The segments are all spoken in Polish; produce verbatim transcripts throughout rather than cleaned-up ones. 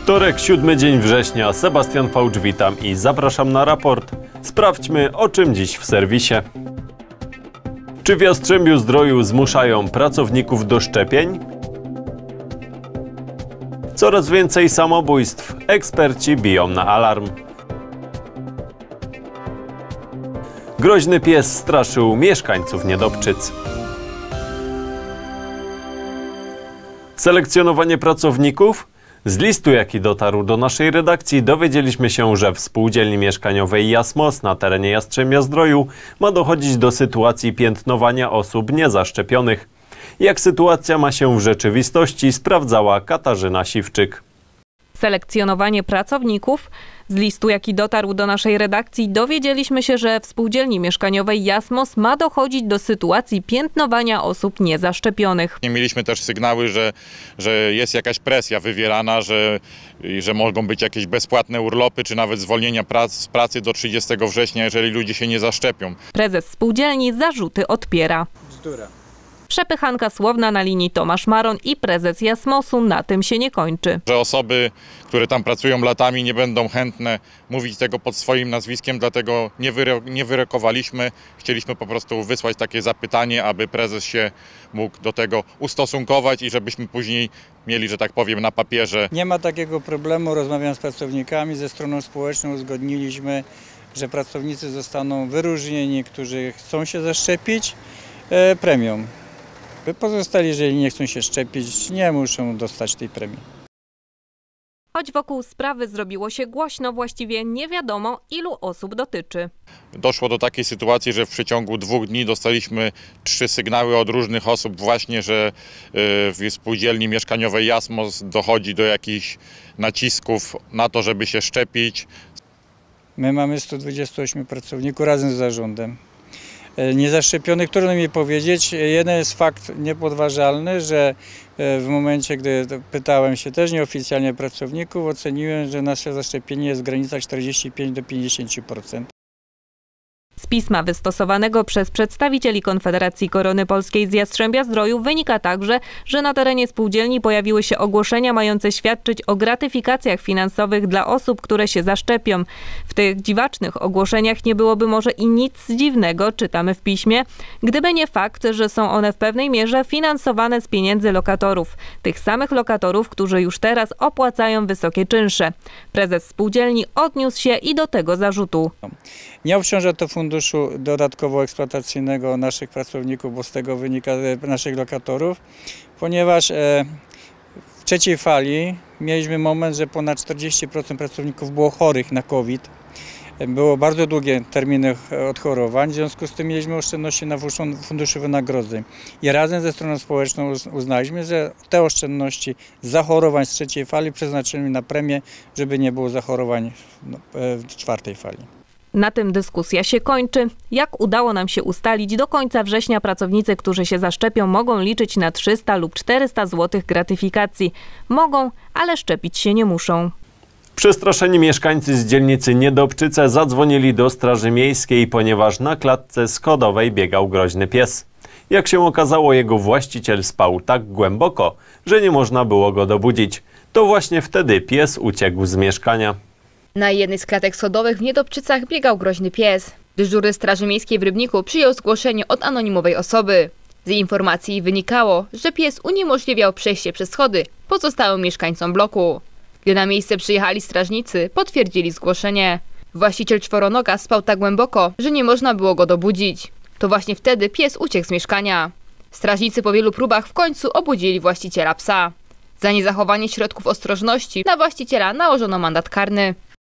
Wtorek, siódmy dzień września. Sebastian Fałcz, witam i zapraszam na raport. Sprawdźmy, o czym dziś w serwisie. Czy w Jastrzębiu-Zdroju zmuszają pracowników do szczepień? Coraz więcej samobójstw. Eksperci biją na alarm. Groźny pies straszył mieszkańców Niedobczyc. Selekcjonowanie pracowników? Z listu, jaki dotarł do naszej redakcji, dowiedzieliśmy się, że w spółdzielni mieszkaniowej Jasmos na terenie Jastrzębia-Zdroju ma dochodzić do sytuacji piętnowania osób niezaszczepionych. Jak sytuacja ma się w rzeczywistości, sprawdzała Katarzyna Siwczyk. Selekcjonowanie pracowników? Z listu, jaki dotarł do naszej redakcji, dowiedzieliśmy się, że w spółdzielni mieszkaniowej Jasmos ma dochodzić do sytuacji piętnowania osób niezaszczepionych. Mieliśmy też sygnały, że, że jest jakaś presja wywierana, że, że mogą być jakieś bezpłatne urlopy, czy nawet zwolnienia prac, z pracy do trzydziestego września, jeżeli ludzie się nie zaszczepią. Prezes spółdzielni zarzuty odpiera. Bzdura. Przepychanka słowna na linii Tomasz Maron i prezes Jasmosu na tym się nie kończy. Że osoby, które tam pracują latami, nie będą chętne mówić tego pod swoim nazwiskiem, dlatego nie, wyro nie wyrokowaliśmy. Chcieliśmy po prostu wysłać takie zapytanie, aby prezes się mógł do tego ustosunkować i żebyśmy później mieli, że tak powiem, na papierze. Nie ma takiego problemu, rozmawiam z pracownikami, ze stroną społeczną uzgodniliśmy, że pracownicy zostaną wyróżnieni, którzy chcą się zaszczepić, e, premią. Pozostali, jeżeli nie chcą się szczepić, nie muszą dostać tej premii. Choć wokół sprawy zrobiło się głośno, właściwie nie wiadomo, ilu osób dotyczy. Doszło do takiej sytuacji, że w przeciągu dwóch dni dostaliśmy trzy sygnały od różnych osób właśnie, że w spółdzielni mieszkaniowej Jasmos dochodzi do jakichś nacisków na to, żeby się szczepić. My mamy stu dwudziestu ośmiu pracowników razem z zarządem niezaszczepionych. Trudno mi powiedzieć, jeden jest fakt niepodważalny, że w momencie, gdy pytałem się też nieoficjalnie pracowników, oceniłem, że nasze zaszczepienie jest w granicach czterdziestu pięciu do pięćdziesięciu procent. Z pisma wystosowanego przez przedstawicieli Konfederacji Korony Polskiej z Jastrzębia-Zdroju wynika także, że na terenie spółdzielni pojawiły się ogłoszenia mające świadczyć o gratyfikacjach finansowych dla osób, które się zaszczepią. W tych dziwacznych ogłoszeniach nie byłoby może i nic dziwnego, czytamy w piśmie, gdyby nie fakt, że są one w pewnej mierze finansowane z pieniędzy lokatorów. Tych samych lokatorów, którzy już teraz opłacają wysokie czynsze. Prezes spółdzielni odniósł się i do tego zarzutu. Nie obciąża to funduszu dodatkowo eksploatacyjnego naszych pracowników, bo z tego wynika naszych lokatorów, ponieważ w trzeciej fali mieliśmy moment, że ponad czterdzieści procent pracowników było chorych na COVID. Było bardzo długie terminy odchorowań, w związku z tym mieliśmy oszczędności na funduszu wynagrodzeń. I razem ze stroną społeczną uznaliśmy, że te oszczędności z zachorowań z trzeciej fali przeznaczymy na premię, żeby nie było zachorowań w czwartej fali. Na tym dyskusja się kończy. Jak udało nam się ustalić, do końca września pracownicy, którzy się zaszczepią, mogą liczyć na trzysta lub czterysta złotych gratyfikacji. Mogą, ale szczepić się nie muszą. Przestraszeni mieszkańcy z dzielnicy Niedobczyce zadzwonili do Straży Miejskiej, ponieważ na klatce schodowej biegał groźny pies. Jak się okazało, jego właściciel spał tak głęboko, że nie można było go dobudzić. To właśnie wtedy pies uciekł z mieszkania. Na jednej z klatek schodowych w Niedobczycach biegał groźny pies. Dyżurny Straży Miejskiej w Rybniku przyjął zgłoszenie od anonimowej osoby. Z informacji wynikało, że pies uniemożliwiał przejście przez schody pozostałym mieszkańcom bloku. Gdy na miejsce przyjechali strażnicy, potwierdzili zgłoszenie. Właściciel czworonoga spał tak głęboko, że nie można było go dobudzić. To właśnie wtedy pies uciekł z mieszkania. Strażnicy po wielu próbach w końcu obudzili właściciela psa. Za niezachowanie środków ostrożności na właściciela nałożono mandat karny.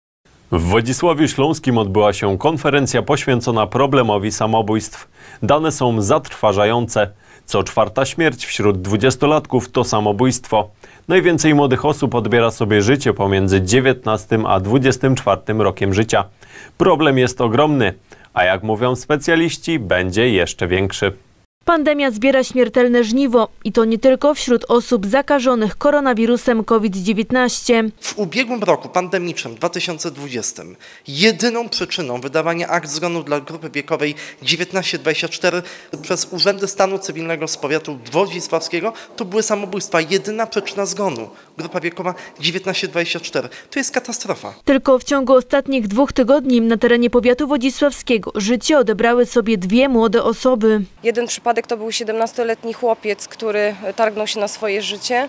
W Wodzisławiu Śląskim odbyła się konferencja poświęcona problemowi samobójstw. Dane są zatrważające. Co czwarta śmierć wśród dwudziestolatków to samobójstwo. Najwięcej młodych osób odbiera sobie życie pomiędzy dziewiętnastym a dwudziestym czwartym rokiem życia. Problem jest ogromny, a jak mówią specjaliści, będzie jeszcze większy. Pandemia zbiera śmiertelne żniwo i to nie tylko wśród osób zakażonych koronawirusem COVID dziewiętnaście. W ubiegłym roku pandemicznym, dwa tysiące dwudziestym, jedyną przyczyną wydawania akt zgonu dla grupy wiekowej dziewiętnaście do dwudziestu czterech przez Urzędy Stanu Cywilnego z powiatu wodzisławskiego to były samobójstwa. Jedyna przyczyna zgonu. Grupa wiekowa dziewiętnaście do dwudziestu czterech. To jest katastrofa. Tylko w ciągu ostatnich dwóch tygodni na terenie powiatu wodzisławskiego życie odebrały sobie dwie młode osoby. Jeden przypadek to był siedemnastoletni chłopiec, który targnął się na swoje życie.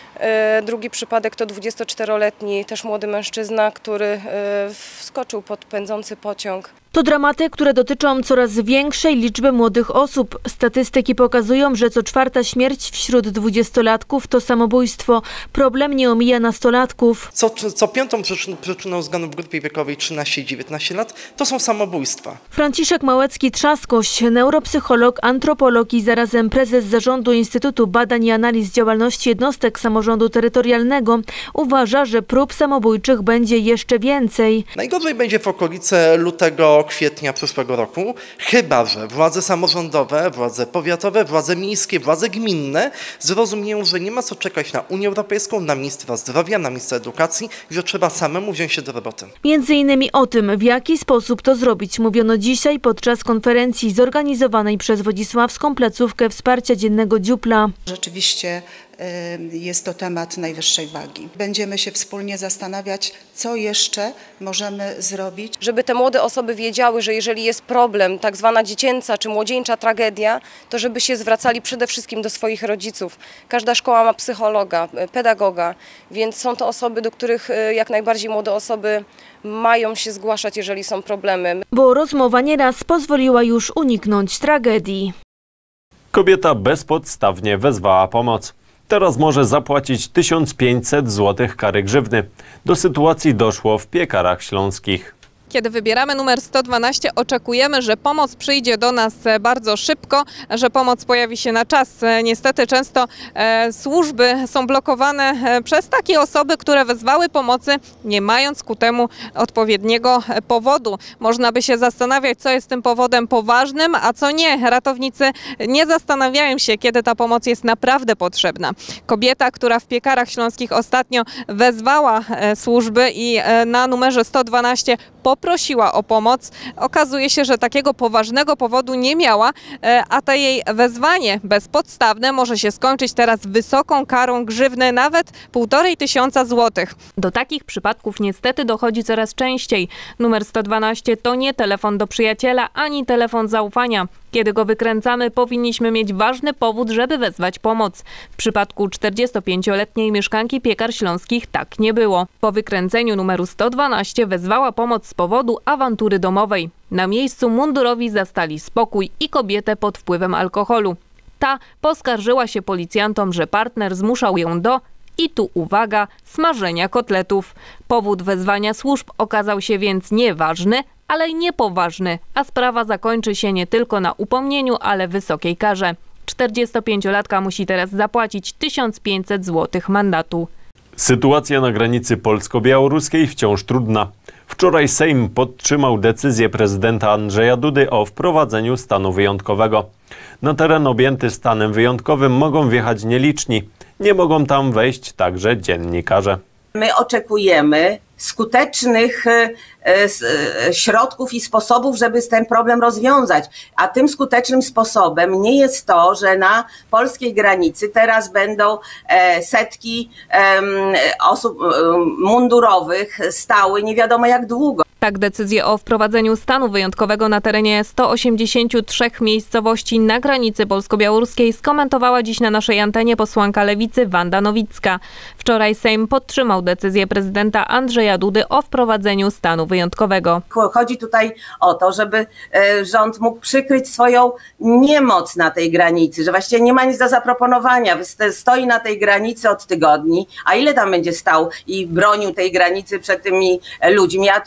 Drugi przypadek to dwudziestoczteroletni też młody mężczyzna, który wskoczył pod pędzący pociąg. To dramaty, które dotyczą coraz większej liczby młodych osób. Statystyki pokazują, że co czwarta śmierć wśród dwudziestolatków to samobójstwo. Problem nie omija nastolatków. Co, co piątą przyczyn, przyczyną zgonu w grupie wiekowej trzynaście i dziewiętnaście lat to są samobójstwa. Franciszek Małecki-Trzaskoś, neuropsycholog, antropolog i zarazem prezes zarządu Instytutu Badań i Analiz Działalności Jednostek Samorządu Terytorialnego, uważa, że prób samobójczych będzie jeszcze więcej. Najgorzej będzie w okolice lutego, kwietnia przyszłego roku, chyba że władze samorządowe, władze powiatowe, władze miejskie, władze gminne zrozumieją, że nie ma co czekać na Unię Europejską, na ministra zdrowia, na ministra edukacji, że trzeba samemu wziąć się do roboty. Między innymi o tym, w jaki sposób to zrobić, mówiono dzisiaj podczas konferencji zorganizowanej przez Wodzisławską placówkę wsparcia dziennego Dziupla. Rzeczywiście jest to temat najwyższej wagi. Będziemy się wspólnie zastanawiać, co jeszcze możemy zrobić. Żeby te młode osoby wiedziały, że jeżeli jest problem, tak zwana dziecięca czy młodzieńcza tragedia, to żeby się zwracali przede wszystkim do swoich rodziców. Każda szkoła ma psychologa, pedagoga, więc są to osoby, do których jak najbardziej młode osoby mają się zgłaszać, jeżeli są problemy. Bo rozmowa nieraz pozwoliła już uniknąć tragedii. Kobieta bezpodstawnie wezwała pomoc. Teraz może zapłacić tysiąc pięćset złotych kary grzywny. Do sytuacji doszło w Piekarach Śląskich. Kiedy wybieramy numer sto dwanaście, oczekujemy, że pomoc przyjdzie do nas bardzo szybko, że pomoc pojawi się na czas. Niestety często e, służby są blokowane przez takie osoby, które wezwały pomocy, nie mając ku temu odpowiedniego powodu. Można by się zastanawiać, co jest tym powodem poważnym, a co nie. Ratownicy nie zastanawiają się, kiedy ta pomoc jest naprawdę potrzebna. Kobieta, która w Piekarach Śląskich ostatnio wezwała e, służby i e, na numerze sto dwanaście poprosiła o pomoc. Okazuje się, że takiego poważnego powodu nie miała, a to jej wezwanie bezpodstawne może się skończyć teraz wysoką karą grzywny, nawet półtorej tysiąca złotych. Do takich przypadków niestety dochodzi coraz częściej. Numer sto dwanaście to nie telefon do przyjaciela, ani telefon zaufania. Kiedy go wykręcamy, powinniśmy mieć ważny powód, żeby wezwać pomoc. W przypadku czterdziestopięcioletniej mieszkanki Piekar Śląskich tak nie było. Po wykręceniu numeru sto dwanaście wezwała pomoc z powodu awantury domowej. Na miejscu mundurowi zastali spokój i kobietę pod wpływem alkoholu. Ta poskarżyła się policjantom, że partner zmuszał ją do, i tu uwaga, smażenia kotletów. Powód wezwania służb okazał się więc nieważny, ale i niepoważny, a sprawa zakończy się nie tylko na upomnieniu, ale wysokiej karze. czterdziestopięciolatka musi teraz zapłacić tysiąc pięćset złotych mandatu. Sytuacja na granicy polsko-białoruskiej wciąż trudna. Wczoraj Sejm podtrzymał decyzję prezydenta Andrzeja Dudy o wprowadzeniu stanu wyjątkowego. Na teren objęty stanem wyjątkowym mogą wjechać nieliczni. Nie mogą tam wejść także dziennikarze. My oczekujemy skutecznych środków i sposobów, żeby ten problem rozwiązać. A tym skutecznym sposobem nie jest to, że na polskiej granicy teraz będą setki osób mundurowych stały nie wiadomo jak długo. Tak decyzję o wprowadzeniu stanu wyjątkowego na terenie stu osiemdziesięciu trzech miejscowości na granicy polsko-białoruskiej skomentowała dziś na naszej antenie posłanka Lewicy Wanda Nowicka. Wczoraj Sejm podtrzymał decyzję prezydenta Andrzeja Dudy o wprowadzeniu stanu wyjątkowego. Chodzi tutaj o to, żeby rząd mógł przykryć swoją niemoc na tej granicy, że właściwie nie ma nic do zaproponowania. Stoi na tej granicy od tygodni, a ile tam będzie stał i bronił tej granicy przed tymi ludźmi? A,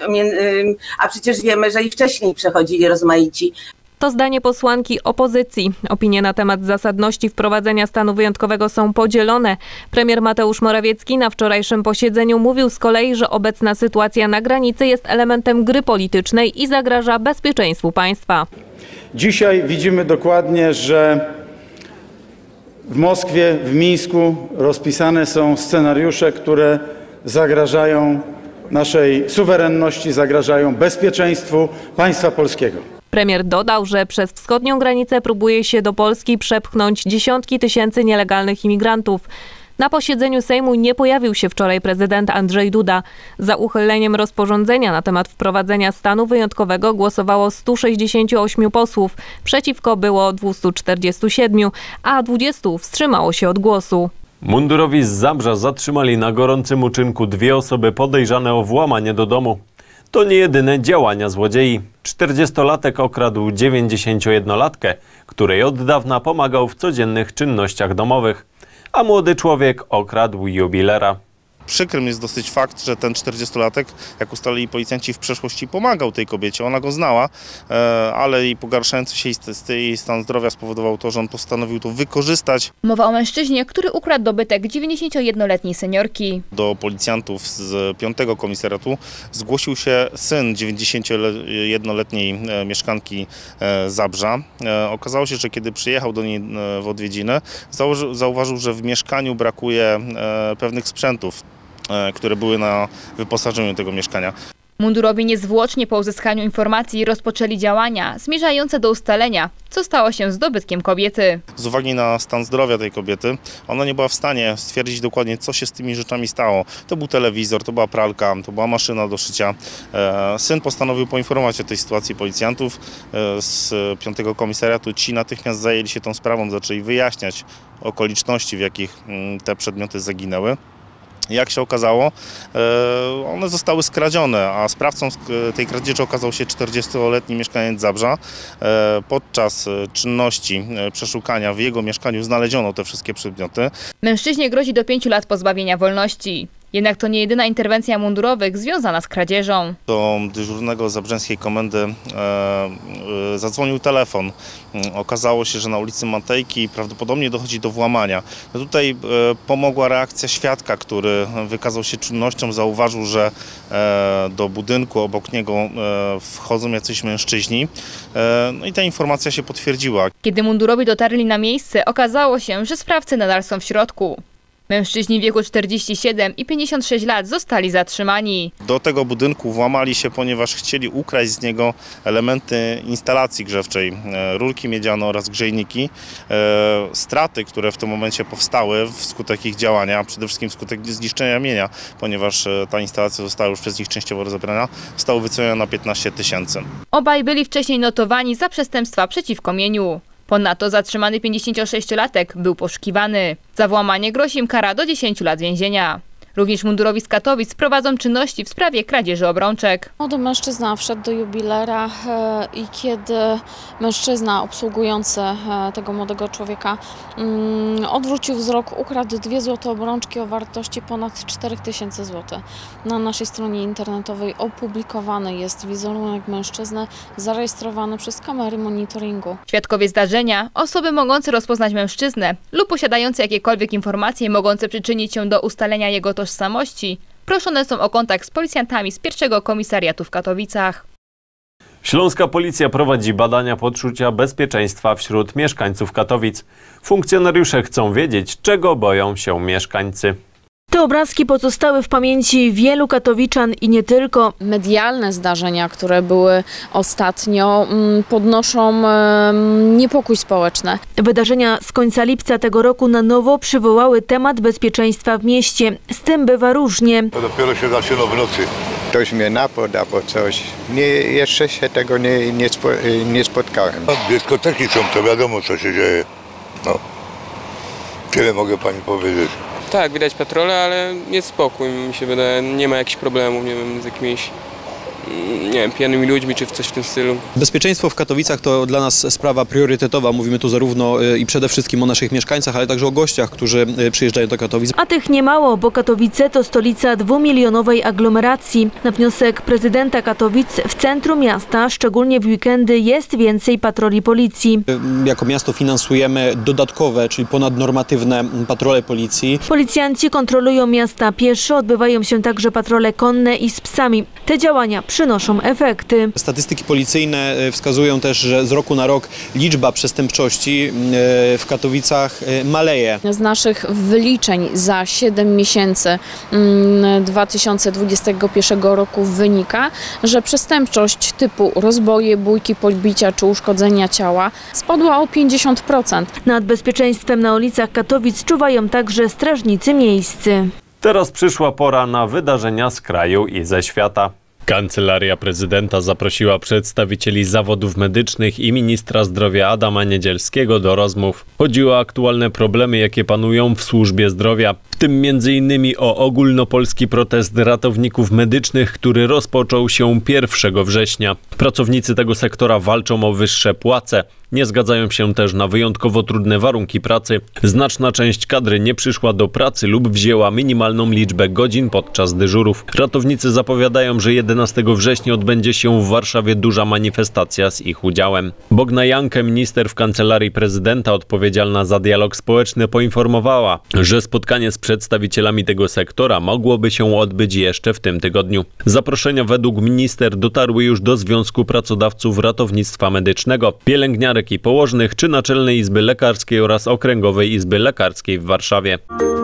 a przecież wiemy, że i wcześniej przechodzili rozmaici. To zdanie posłanki opozycji. Opinie na temat zasadności wprowadzenia stanu wyjątkowego są podzielone. Premier Mateusz Morawiecki na wczorajszym posiedzeniu mówił z kolei, że obecna sytuacja na granicy jest elementem gry politycznej i zagraża bezpieczeństwu państwa. Dzisiaj widzimy dokładnie, że W Moskwie, w Mińsku rozpisane są scenariusze, które zagrażają naszej suwerenności, zagrażają bezpieczeństwu państwa polskiego. Premier dodał, że przez wschodnią granicę próbuje się do Polski przepchnąć dziesiątki tysięcy nielegalnych imigrantów. Na posiedzeniu Sejmu nie pojawił się wczoraj prezydent Andrzej Duda. Za uchyleniem rozporządzenia na temat wprowadzenia stanu wyjątkowego głosowało sto sześćdziesiąt osiem posłów. Przeciwko było dwieście czterdzieści siedem, a dwudziestu wstrzymało się od głosu. Mundurowi z Zabrza zatrzymali na gorącym uczynku dwie osoby podejrzane o włamanie do domu. To nie jedyne działania złodziei. czterdziestolatek okradł dziewięćdziesięciojednolatkę, której od dawna pomagał w codziennych czynnościach domowych. A młody człowiek okradł jubilera. Przykrym jest dosyć fakt, że ten czterdziestolatek, jak ustalili policjanci, w przeszłości pomagał tej kobiecie. Ona go znała, ale jej pogarszający się jej stan zdrowia spowodował to, że on postanowił to wykorzystać. Mowa o mężczyźnie, który ukradł dobytek dziewięćdziesięciojednoletniej seniorki. Do policjantów z piątego komisariatu zgłosił się syn dziewięćdziesięciojednoletniej mieszkanki Zabrza. Okazało się, że kiedy przyjechał do niej w odwiedziny, zauważył, że w mieszkaniu brakuje pewnych sprzętów, które były na wyposażeniu tego mieszkania. Mundurowi niezwłocznie po uzyskaniu informacji rozpoczęli działania zmierzające do ustalenia, co stało się z dobytkiem kobiety. Z uwagi na stan zdrowia tej kobiety, ona nie była w stanie stwierdzić dokładnie, co się z tymi rzeczami stało. To był telewizor, to była pralka, to była maszyna do szycia. Syn postanowił poinformować o tej sytuacji policjantów z piątego komisariatu. Ci natychmiast zajęli się tą sprawą, zaczęli wyjaśniać okoliczności, w jakich te przedmioty zaginęły. Jak się okazało, one zostały skradzione, a sprawcą tej kradzieży okazał się czterdziestoletni mieszkaniec Zabrza. Podczas czynności przeszukania w jego mieszkaniu znaleziono te wszystkie przedmioty. Mężczyźnie grozi do pięciu lat pozbawienia wolności. Jednak to nie jedyna interwencja mundurowych związana z kradzieżą. Do dyżurnego zabrzeńskiej komendy e, e, zadzwonił telefon. Okazało się, że na ulicy Matejki prawdopodobnie dochodzi do włamania. No tutaj e, pomogła reakcja świadka, który wykazał się czynnością, zauważył, że e, do budynku obok niego e, wchodzą jacyś mężczyźni. E, no i ta informacja się potwierdziła. Kiedy mundurowi dotarli na miejsce, okazało się, że sprawcy nadal są w środku. Mężczyźni w wieku czterdzieści siedem i pięćdziesiąt sześć lat zostali zatrzymani. Do tego budynku włamali się, ponieważ chcieli ukraść z niego elementy instalacji grzewczej, rurki miedziane oraz grzejniki. Straty, które w tym momencie powstały wskutek ich działania, a przede wszystkim wskutek zniszczenia mienia, ponieważ ta instalacja została już przez nich częściowo rozebrana, zostały wycenione na piętnaście tysięcy. Obaj byli wcześniej notowani za przestępstwa przeciwko mieniu. Ponadto zatrzymany pięćdziesięciosześciolatek był poszukiwany. Za włamanie grozi im kara do dziesięciu lat więzienia. Również mundurowi z Katowic prowadzą czynności w sprawie kradzieży obrączek. Młody mężczyzna wszedł do jubilera i kiedy mężczyzna obsługujący tego młodego człowieka odwrócił wzrok, ukradł dwie złote obrączki o wartości ponad cztery tysiące złotych. Na naszej stronie internetowej opublikowany jest wizerunek mężczyzny zarejestrowany przez kamery monitoringu. Świadkowie zdarzenia, osoby mogące rozpoznać mężczyznę lub posiadające jakiekolwiek informacje mogące przyczynić się do ustalenia jego tożsamości, tożsamości, proszone są o kontakt z policjantami z pierwszego komisariatu w Katowicach. Śląska policja prowadzi badania poczucia bezpieczeństwa wśród mieszkańców Katowic. Funkcjonariusze chcą wiedzieć, czego boją się mieszkańcy. Te obrazki pozostały w pamięci wielu katowiczan i nie tylko. Medialne zdarzenia, które były ostatnio, podnoszą niepokój społeczny. Wydarzenia z końca lipca tego roku na nowo przywołały temat bezpieczeństwa w mieście. Z tym bywa różnie. To dopiero się zaczyna w nocy. Ktoś mnie napadł albo coś. Nie, jeszcze się tego nie, nie, spo, nie spotkałem. No, dyskoteki są, to wiadomo, co się dzieje. No, tyle mogę pani powiedzieć. Tak, widać patrole, ale jest spokój, mi się wydaje, nie ma jakichś problemów, nie wiem, z jakimiś, nie wiem, pijanymi ludźmi czy coś w tym stylu. Bezpieczeństwo w Katowicach to dla nas sprawa priorytetowa. Mówimy tu zarówno i przede wszystkim o naszych mieszkańcach, ale także o gościach, którzy przyjeżdżają do Katowic. A tych nie mało, bo Katowice to stolica dwumilionowej aglomeracji. Na wniosek prezydenta Katowic w centrum miasta, szczególnie w weekendy, jest więcej patroli policji. Jako miasto finansujemy dodatkowe, czyli ponadnormatywne patrole policji. Policjanci kontrolują miasta pieszo, odbywają się także patrole konne i z psami. Te działania przynoszą efekty. Statystyki policyjne wskazują też, że z roku na rok liczba przestępczości w Katowicach maleje. Z naszych wyliczeń za siedem miesięcy dwa tysiące dwudziestego pierwszego roku wynika, że przestępczość typu rozboje, bójki, podbicia czy uszkodzenia ciała spadła o pięćdziesiąt procent. Nad bezpieczeństwem na ulicach Katowic czuwają także strażnicy miejscy. Teraz przyszła pora na wydarzenia z kraju i ze świata. Kancelaria Prezydenta zaprosiła przedstawicieli zawodów medycznych i ministra zdrowia Adama Niedzielskiego do rozmów. Chodzi o aktualne problemy, jakie panują w służbie zdrowia, w tym między innymi o ogólnopolski protest ratowników medycznych, który rozpoczął się pierwszego września. Pracownicy tego sektora walczą o wyższe płace. Nie zgadzają się też na wyjątkowo trudne warunki pracy. Znaczna część kadry nie przyszła do pracy lub wzięła minimalną liczbę godzin podczas dyżurów. Ratownicy zapowiadają, że jedenastego września odbędzie się w Warszawie duża manifestacja z ich udziałem. Bogna Jankę, minister w Kancelarii Prezydenta odpowiedzialna za dialog społeczny, poinformowała, że spotkanie z przedstawicielami tego sektora mogłoby się odbyć jeszcze w tym tygodniu. Zaproszenia według minister dotarły już do Związku Pracodawców Ratownictwa Medycznego, pielęgniarek i położnych czy Naczelnej Izby Lekarskiej oraz Okręgowej Izby Lekarskiej w Warszawie.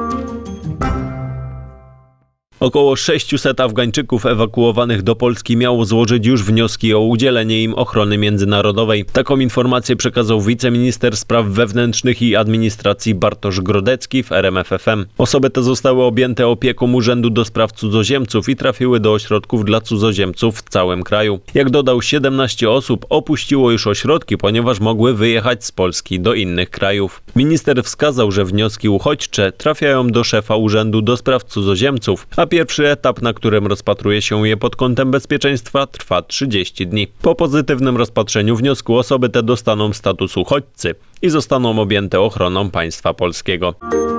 Około sześciuset Afgańczyków ewakuowanych do Polski miało złożyć już wnioski o udzielenie im ochrony międzynarodowej. Taką informację przekazał wiceminister spraw wewnętrznych i administracji Bartosz Grodecki w R M F F M. Osoby te zostały objęte opieką Urzędu do Spraw Cudzoziemców i trafiły do ośrodków dla cudzoziemców w całym kraju. Jak dodał, siedemnaście osób opuściło już ośrodki, ponieważ mogły wyjechać z Polski do innych krajów. Minister wskazał, że wnioski uchodźcze trafiają do szefa Urzędu do Spraw Cudzoziemców, a pierwszy etap, na którym rozpatruje się je pod kątem bezpieczeństwa, trwa trzydzieści dni. Po pozytywnym rozpatrzeniu wniosku osoby te dostaną status uchodźcy i zostaną objęte ochroną państwa polskiego.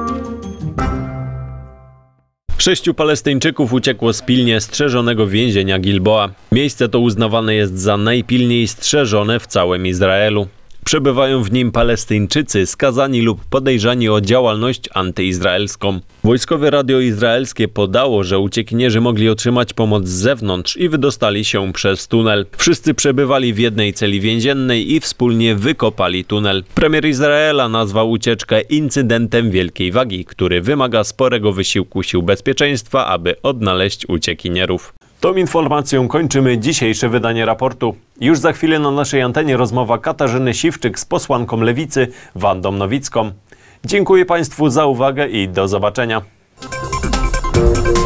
Sześciu Palestyńczyków uciekło z pilnie strzeżonego więzienia Gilboa. Miejsce to uznawane jest za najpilniej strzeżone w całym Izraelu. Przebywają w nim Palestyńczycy skazani lub podejrzani o działalność antyizraelską. Wojskowe radio izraelskie podało, że uciekinierzy mogli otrzymać pomoc z zewnątrz i wydostali się przez tunel. Wszyscy przebywali w jednej celi więziennej i wspólnie wykopali tunel. Premier Izraela nazwał ucieczkę incydentem wielkiej wagi, który wymaga sporego wysiłku sił bezpieczeństwa, aby odnaleźć uciekinierów. Tą informacją kończymy dzisiejsze wydanie raportu. Już za chwilę na naszej antenie rozmowa Katarzyny Siwczyk z posłanką Lewicy Wandą Nowicką. Dziękuję Państwu za uwagę i do zobaczenia.